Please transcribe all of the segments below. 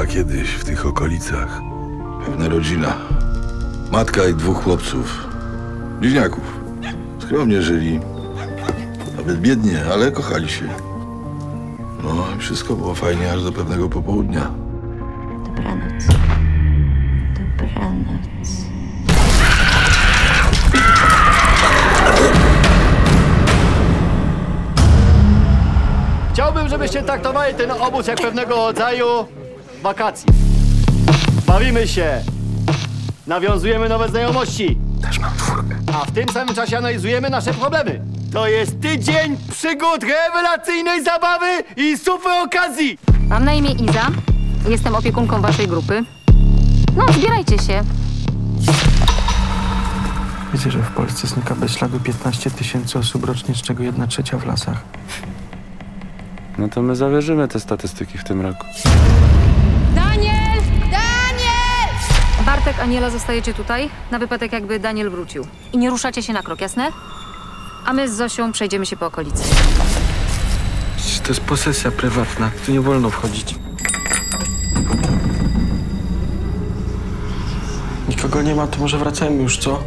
kiedyś w tych okolicach. Pewna rodzina. Matka i 2 chłopców. Bliźniaków. Skromnie żyli. Nawet biednie, ale kochali się. No i wszystko było fajnie aż do pewnego popołudnia. Dobranoc. Dobranoc. Chciałbym, żebyście traktowali ten obóz jak pewnego rodzaju wakacji. Bawimy się, nawiązujemy nowe znajomości. Też mam 4. A w tym samym czasie analizujemy nasze problemy. To jest tydzień przygód, rewelacyjnej zabawy i super okazji! Mam na imię Iza. Jestem opiekunką waszej grupy. No, zbierajcie się. Wiecie, że w Polsce znika bez śladu 15 000 osób rocznie, z czego 1/3 w lasach. No to my zawierzymy te statystyki w tym roku. Daniel! Daniel! Bartek, Aniela, zostajecie tutaj na wypadek, jakby Daniel wrócił. I nie ruszacie się na krok, jasne? A my z Zosią przejdziemy się po okolicy. To jest posesja prywatna. Tu nie wolno wchodzić. Nikogo nie ma, to może wracajmy już, co?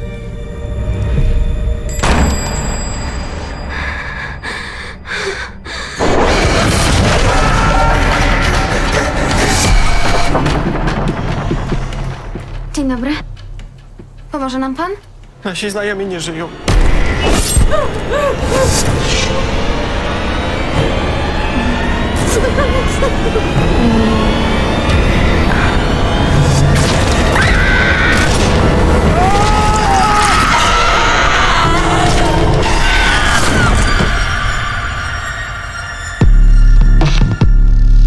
Dzień dobry. Pomoże nam pan? Nasi znajomi nie żyją. Mm.